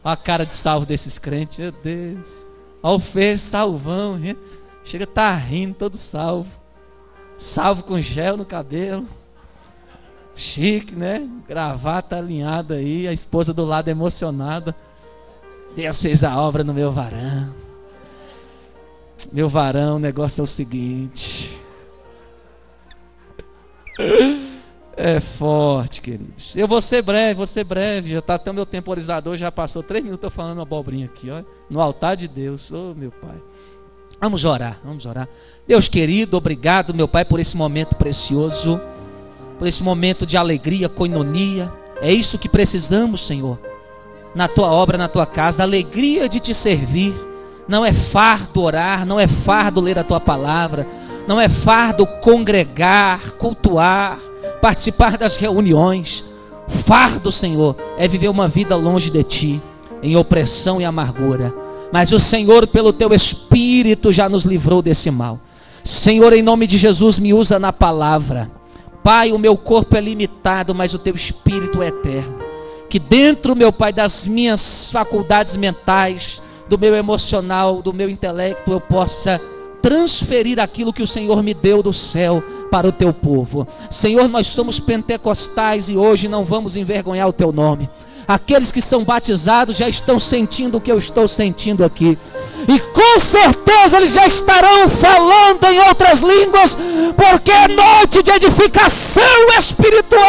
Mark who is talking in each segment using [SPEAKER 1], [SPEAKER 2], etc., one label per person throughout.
[SPEAKER 1] Olha a cara de salvo desses crentes, meu Deus. Olha o Fê, salvão, hein? Chega a estar rindo, todo salvo. Salvo com gel no cabelo. Chique, né? Gravata alinhada aí, a esposa do lado emocionada. Deus fez a obra no meu varão. Meu varão, o negócio é o seguinte. É forte, queridos. Eu vou ser breve. Já está até o meu temporizador, já passou 3 minutos eu falando uma abobrinha aqui, ó, no altar de Deus. Oh, meu Pai. Vamos orar. Deus querido, obrigado, meu Pai, por esse momento precioso, por esse momento de alegria, coinonia. É isso que precisamos, Senhor, na Tua obra, na Tua casa, a alegria de Te servir. Não é fardo orar, não é fardo ler a Tua palavra, não é fardo congregar, cultuar, participar das reuniões. Fardo, Senhor, é viver uma vida longe de Ti, em opressão e amargura. Mas o Senhor, pelo Teu Espírito, já nos livrou desse mal. Senhor, em nome de Jesus, me usa na palavra. Pai, o meu corpo é limitado, mas o Teu Espírito é eterno. Que dentro, meu Pai, das minhas faculdades mentais, do meu emocional, do meu intelecto, eu possa transferir aquilo que o Senhor me deu do céu para o Teu povo. Senhor, nós somos pentecostais e hoje não vamos envergonhar o Teu nome. Aqueles que são batizados já estão sentindo o que eu estou sentindo aqui, e com certeza eles já estarão falando em outras línguas, porque é noite de edificação espiritual.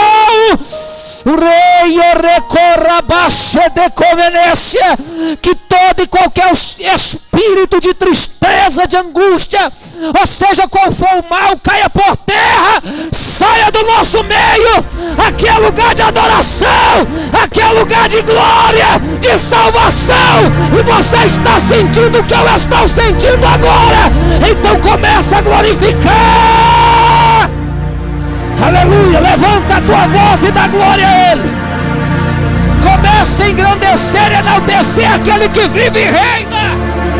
[SPEAKER 1] Rei, recorra, baixa de conveniência, que todo e qualquer espírito de tristeza, de angústia, ou seja, qual for o mal, caia por terra, saia do nosso meio. Aqui é lugar de adoração, aqui é lugar de glória, de salvação, e você está sentindo o que eu estou sentindo agora, então começa a glorificar. Aleluia, levanta a tua voz e dá glória a Ele. Começa a engrandecer e enaltecer aquele que vive e reina.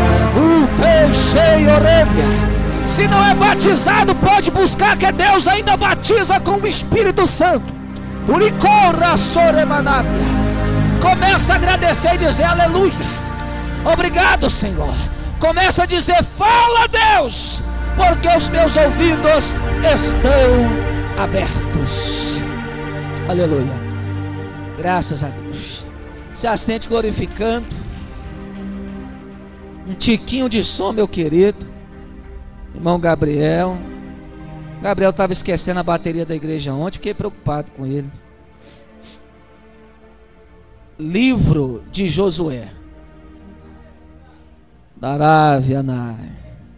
[SPEAKER 1] Se não é batizado, pode buscar, que Deus ainda batiza com o Espírito Santo. Começa a agradecer e dizer aleluia. Obrigado, Senhor. Começa a dizer, fala, Deus, porque os meus ouvidos estão abertos. Aleluia. Graças a Deus. Se assente glorificando. Um tiquinho de som, meu querido irmão Gabriel. Gabriel estava esquecendo a bateria da igreja ontem, fiquei preocupado com ele. Livro de Josué. Daravianai.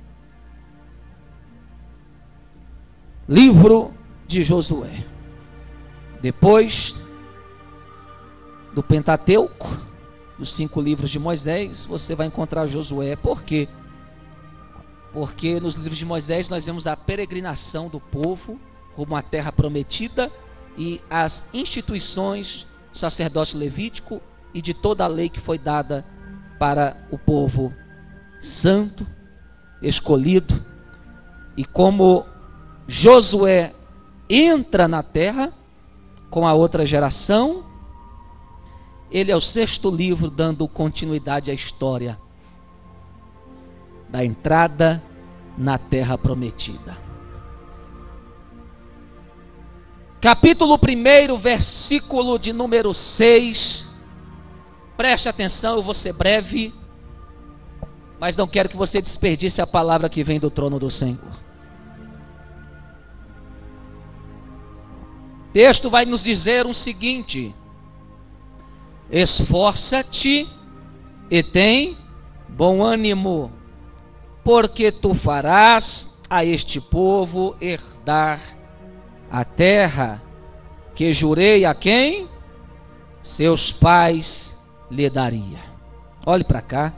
[SPEAKER 1] Livro de Josué. Depois do Pentateuco, dos 5 livros de Moisés, você vai encontrar Josué. Por quê? Porque nos livros de Moisés nós vemos a peregrinação do povo rumo à terra prometida e as instituições do sacerdócio levítico e de toda a lei que foi dada para o povo santo, escolhido. E como Josué entra na terra com a outra geração, ele é o 6º livro dando continuidade à história da entrada na terra prometida. Capítulo 1, versículo de número 6. Preste atenção, eu vou ser breve, mas não quero que você desperdice a palavra que vem do trono do Senhor. O texto vai nos dizer o seguinte: esforça-te e tem bom ânimo, porque tu farás a este povo herdar a terra que jurei a quem? Seus pais lhe daria. Olhe para cá.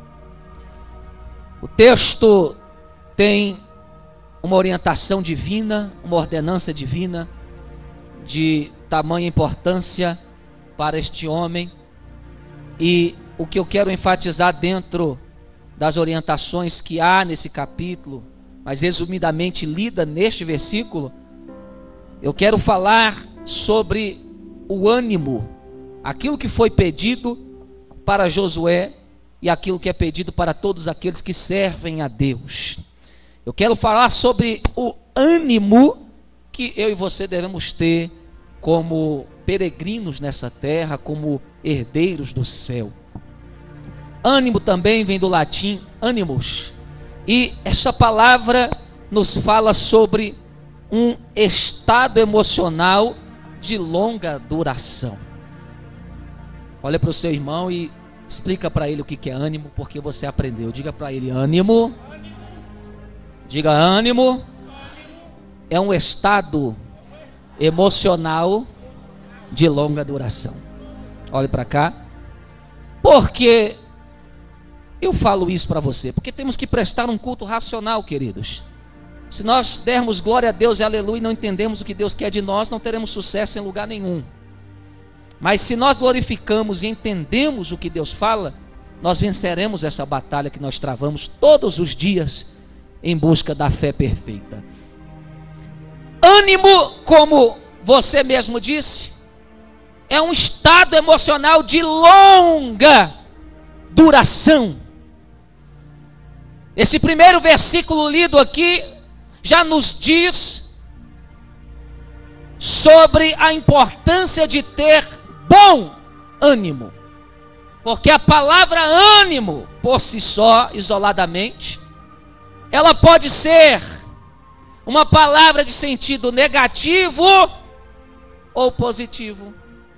[SPEAKER 1] O texto tem uma orientação divina, uma ordenança divina de tamanha importância para este homem. E o que eu quero enfatizar dentro das orientações que há nesse capítulo, mas resumidamente lida neste versículo, eu quero falar sobre o ânimo, aquilo que foi pedido para Josué e aquilo que é pedido para todos aqueles que servem a Deus. Eu quero falar sobre o ânimo que eu e você devemos ter como peregrinos nessa terra, como herdeiros do céu. Ânimo também vem do latim animus, e essa palavra nos fala sobre um estado emocional de longa duração. Olha para o seu irmão e explica para ele o que é ânimo, porque você aprendeu. Diga para ele: ânimo. Diga: ânimo é um estado emocional de longa duração. Olhe para cá. Porque eu falo isso para você? Porque temos que prestar um culto racional, queridos. Se nós dermos glória a Deus e aleluia e não entendemos o que Deus quer de nós, não teremos sucesso em lugar nenhum. Mas se nós glorificamos e entendemos o que Deus fala, nós venceremos essa batalha que nós travamos todos os dias em busca da fé perfeita. Ânimo, como você mesmo disse, é um estado emocional de longa duração. Esse primeiro versículo lido aqui já nos diz sobre a importância de ter bom ânimo, porque a palavra ânimo, por si só, isoladamente, ela pode ser uma palavra de sentido negativo ou positivo.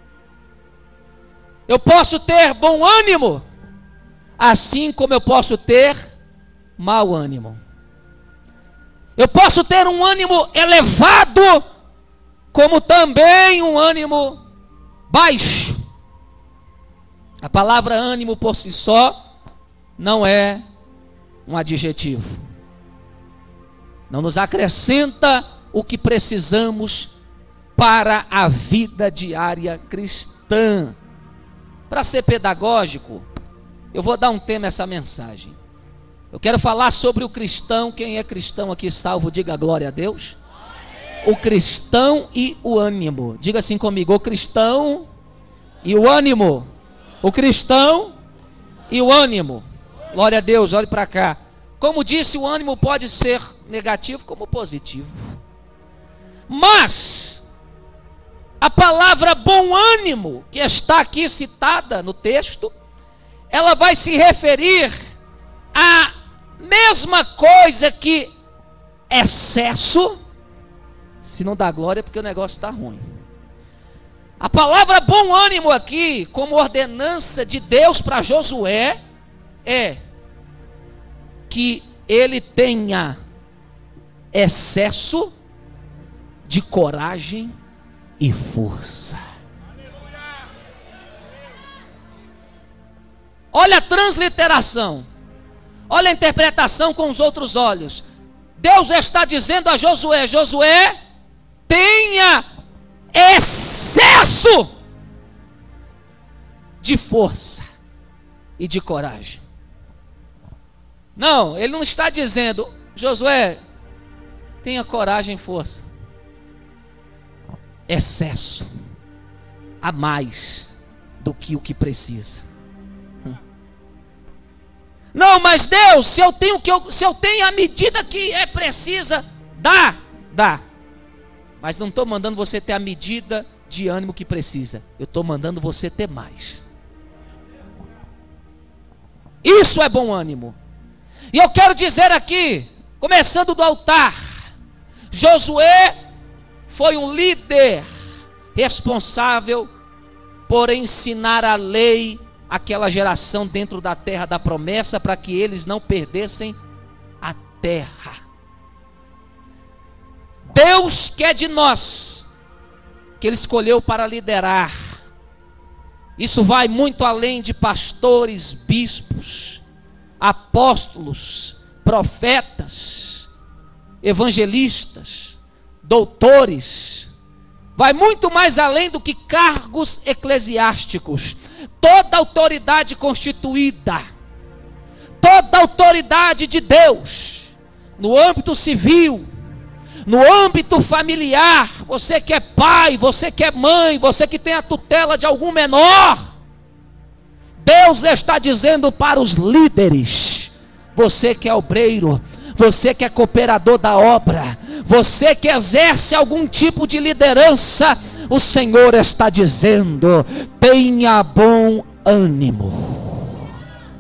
[SPEAKER 1] Eu posso ter bom ânimo, assim como eu posso ter mau ânimo. Eu posso ter um ânimo elevado, como também um ânimo baixo. A palavra ânimo por si só não é um adjetivo. Não nos acrescenta o que precisamos para a vida diária cristã. Para ser pedagógico, eu vou dar um tema a essa mensagem. Eu quero falar sobre o cristão. Quem é cristão aqui salvo, diga glória a Deus. O cristão e o ânimo. Diga assim comigo: o cristão e o ânimo. O cristão e o ânimo. Glória a Deus, olhe para cá. Como disse, o ânimo pode ser negativo como positivo. Mas a palavra bom ânimo, que está aqui citada no texto, ela vai se referir a mesma coisa que excesso. Se não dá glória é porque o negócio está ruim. A palavra bom ânimo aqui, como ordenança de Deus para Josué, é que ele tenha excesso de coragem e força. Olha a transliteração. Olha a interpretação com os outros olhos. Deus está dizendo a Josué: Josué, tenha excesso de força e de coragem. Não, ele não está dizendo: Josué, tenha coragem e força. Excesso a mais do que o que precisa. Não, mas Deus, se eu tenho a medida que é precisa, dá. Mas não estou mandando você ter a medida de ânimo que precisa. Eu estou mandando você ter mais. Isso é bom ânimo. E eu quero dizer aqui, começando do altar, Josué foi um líder responsável por ensinar a lei àquela geração dentro da terra da promessa, para que eles não perdessem a terra. Deus quer de nós, que Ele escolheu para liderar. Isso vai muito além de pastores, bispos, apóstolos, profetas, evangelistas, doutores. Vai muito mais além do que cargos eclesiásticos. Toda autoridade constituída, toda autoridade de Deus, no âmbito civil, no âmbito familiar, você que é pai, você que é mãe, você que tem a tutela de algum menor, Deus está dizendo para os líderes: você que é obreiro, você que é cooperador da obra, você que exerce algum tipo de liderança, o Senhor está dizendo: tenha bom ânimo.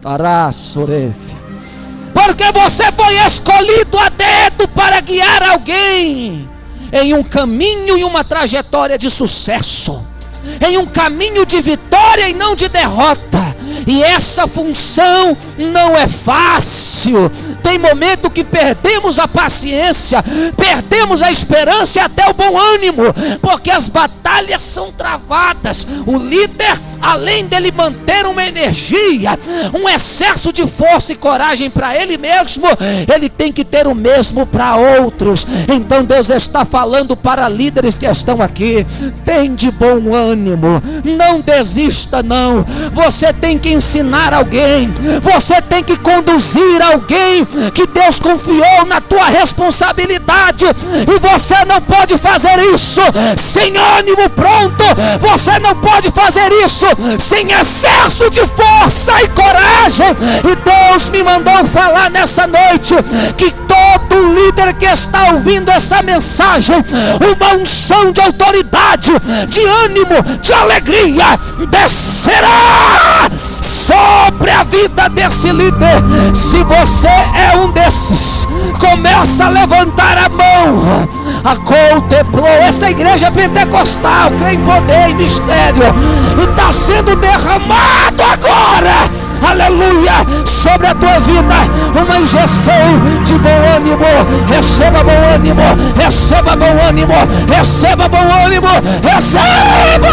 [SPEAKER 1] Porque você foi escolhido a dedo para guiar alguém em um caminho e uma trajetória de sucesso, em um caminho de vitória e não de derrota. E essa função não é fácil. Tem momento que perdemos a paciência, perdemos a esperança e até o bom ânimo, porque as batalhas são travadas. O líder, além dele manter uma energia, um excesso de força e coragem para ele mesmo, ele tem que ter o mesmo para outros. Então Deus está falando para líderes que estão aqui: tem de bom ânimo, não desista não. Você tem que ensinar alguém, você tem que conduzir alguém que Deus confiou na tua responsabilidade, e você não pode fazer isso sem ânimo pronto, você não pode fazer isso sem excesso de força e coragem. E Deus me mandou falar nessa noite que todo líder que está ouvindo essa mensagem, uma unção de autoridade, de ânimo, de alegria descerá sobre a vida desse líder. Se você é um desses, começa a levantar a mão. A contemplou essa igreja pentecostal, crê em poder e mistério, e está sendo derramado agora, aleluia, sobre a tua vida uma injeção de bom ânimo. Receba bom ânimo, receba bom ânimo, receba bom ânimo, receba.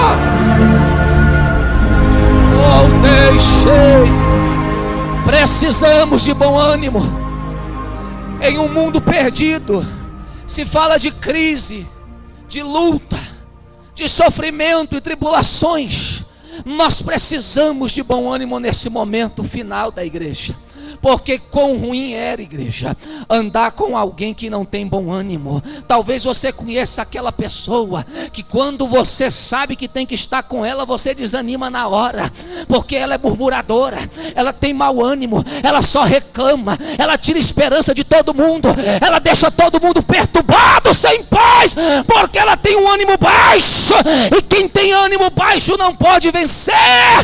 [SPEAKER 1] Oh, deixei. Precisamos de bom ânimo. Em um mundo perdido, se fala de crise, de luta, de sofrimento e tribulações. Nós precisamos de bom ânimo nesse momento final da igreja. Porque quão ruim era, igreja, andar com alguém que não tem bom ânimo. Talvez você conheça aquela pessoa que quando você sabe que tem que estar com ela, você desanima na hora, porque ela é murmuradora, ela tem mau ânimo, ela só reclama, ela tira esperança de todo mundo, ela deixa todo mundo perturbado, sem paz, porque ela tem um ânimo baixo, e quem tem ânimo baixo não pode vencer.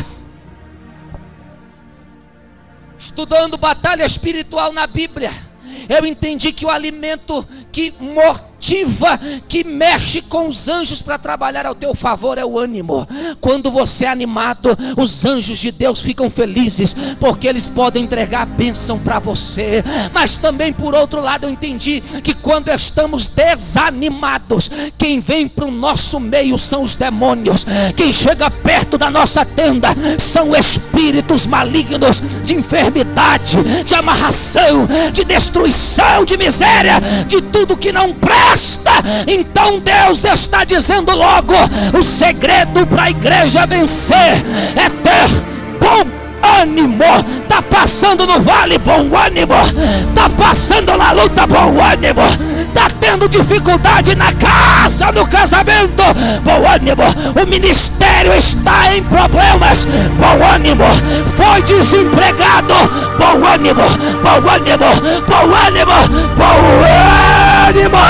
[SPEAKER 1] Estudando batalha espiritual na Bíblia, eu entendi que o alimento que motiva, que mexe com os anjos para trabalhar ao teu favor é o ânimo. Quando você é animado, os anjos de Deus ficam felizes, porque eles podem entregar a bênção para você. Mas também, por outro lado, eu entendi que quando estamos desanimados, quem vem para o nosso meio são os demônios. Quem chega perto da nossa tenda são espíritos malignos de enfermidade, de amarração, de destruição, de miséria, de tudo que não presta. Então Deus está dizendo logo: o segredo para a igreja vencer é ter bom ânimo. Está passando no vale, bom ânimo. Está passando na luta, bom ânimo. Está tendo dificuldade na casa, no casamento, bom ânimo. O ministério está em problemas, bom ânimo. Foi desempregado, bom ânimo, bom ânimo, bom ânimo, bom ânimo.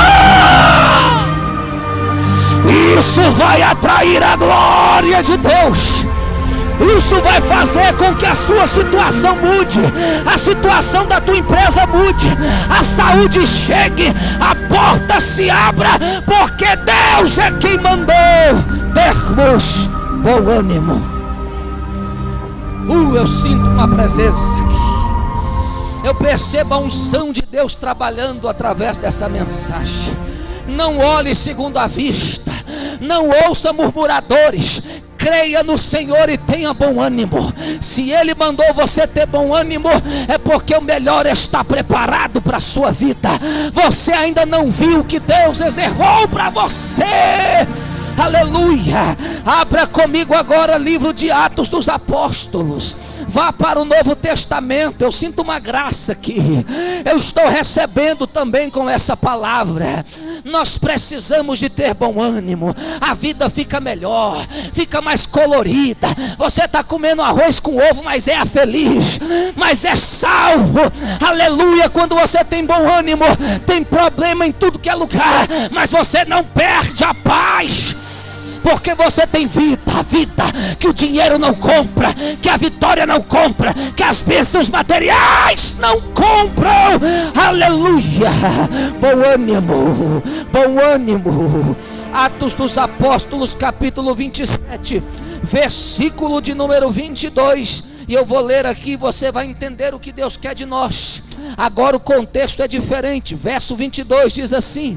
[SPEAKER 1] Isso vai atrair a glória de Deus. Isso vai fazer com que a sua situação mude, a situação da tua empresa mude, a saúde chegue, a porta se abra, porque Deus é quem mandou termos bom ânimo. Eu sinto uma presença aqui. Eu percebo a unção de Deus trabalhando através dessa mensagem. Não olhe segundo a vista, não ouça murmuradores. Creia no Senhor e tenha bom ânimo. Se Ele mandou você ter bom ânimo, é porque o melhor está preparado para a sua vida. Você ainda não viu o que Deus reservou para você. aleluia. Abra comigo agora livro de Atos dos Apóstolos, vá para o Novo Testamento. Eu sinto uma graça aqui, eu estou recebendo também com essa palavra. Nós precisamos de ter bom ânimo, a vida fica melhor, fica mais colorida. Você está comendo arroz com ovo, mas é feliz, mas é salvo, aleluia. Quando você tem bom ânimo, tem problema em tudo que é lugar, mas você não perde a paz, porque você tem vida, a vida que o dinheiro não compra, que a vitória não compra, que as bênçãos materiais não compram, aleluia. Bom ânimo, bom ânimo. Atos dos Apóstolos, capítulo 27, versículo de número 22, e eu vou ler aqui, você vai entender o que Deus quer de nós. Agora o contexto é diferente. Verso 22 diz assim: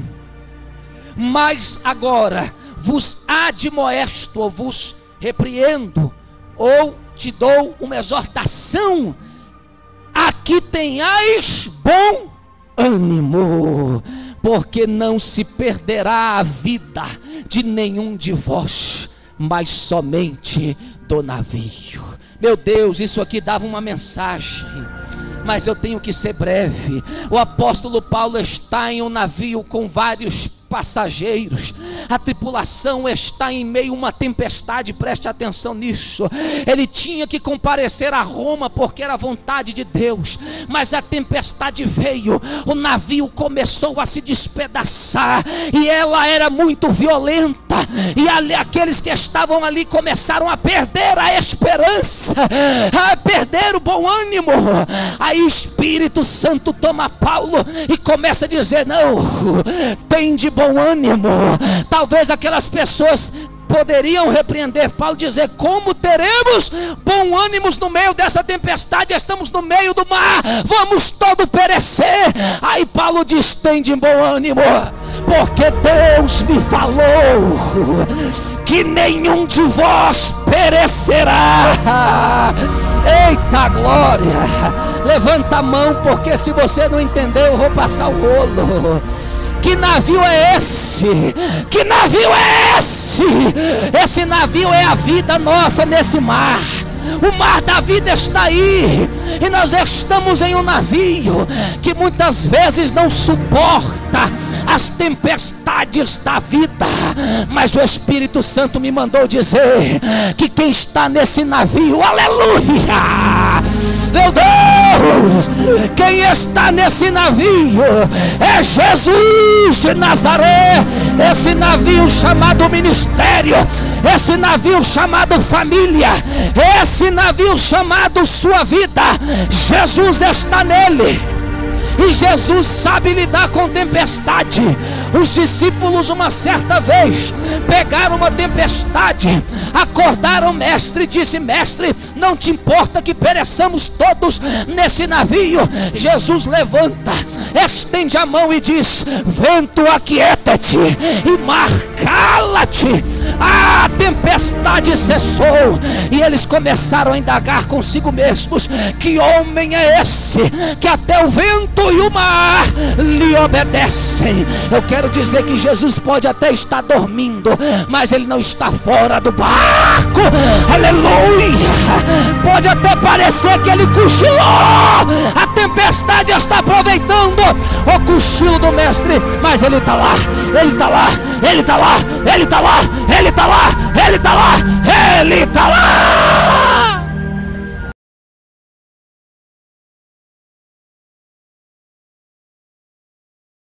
[SPEAKER 1] mas agora vos admoesto, ou vos repreendo, ou te dou uma exortação, a que tenhais bom ânimo, porque não se perderá a vida de nenhum de vós, mas somente do navio. Meu Deus, isso aqui dava uma mensagem, mas eu tenho que ser breve. O apóstolo Paulo está em um navio com vários passageiros, a tripulação está em meio a uma tempestade, preste atenção nisso. Ele tinha que comparecer a Roma porque era a vontade de Deus, mas a tempestade veio, o navio começou a se despedaçar, e ela era muito violenta, e aqueles que estavam ali começaram a perder a esperança, a perder o bom ânimo. Aí o Espírito Santo toma Paulo e começa a dizer: não, tem de bom ânimo. Talvez aquelas pessoas poderiam repreender Paulo, dizer: como teremos bom ânimo no meio dessa tempestade? Estamos no meio do mar, vamos todos perecer. Aí Paulo diz: tem de bom ânimo, porque Deus me falou que nenhum de vós perecerá. Eita glória! Levanta a mão, porque se você não entendeu, eu vou passar o rolo. Que navio é esse? Que navio é esse? Esse navio é a vida nossa nesse mar. O mar da vida está aí, e nós estamos em um navio que muitas vezes não suporta as tempestades da vida, mas o Espírito Santo me mandou dizer que quem está nesse navio, aleluia, meu Deus, quem está nesse navio é Jesus de Nazaré. Esse navio chamado ministério, esse navio chamado família, esse navio chamado sua vida, Jesus está nele. E Jesus sabe lidar com tempestade. Os discípulos uma certa vez pegaram uma tempestade, acordaram o mestre e disse: mestre, não te importa que pereçamos todos nesse navio? Jesus levanta, estende a mão e diz: vento, aquieta-te, e mar, cala-te. A tempestade cessou, e eles começaram a indagar consigo mesmos: que homem é esse que até o vento e o mar lhe obedecem? Eu quero dizer que Jesus pode até estar dormindo, mas ele não está fora do barco, aleluia. Pode até parecer que ele cochilou, a tempestade está aproveitando o cochilo do mestre, mas ele está lá, ele está lá, ele está lá, ele está lá, ele está lá.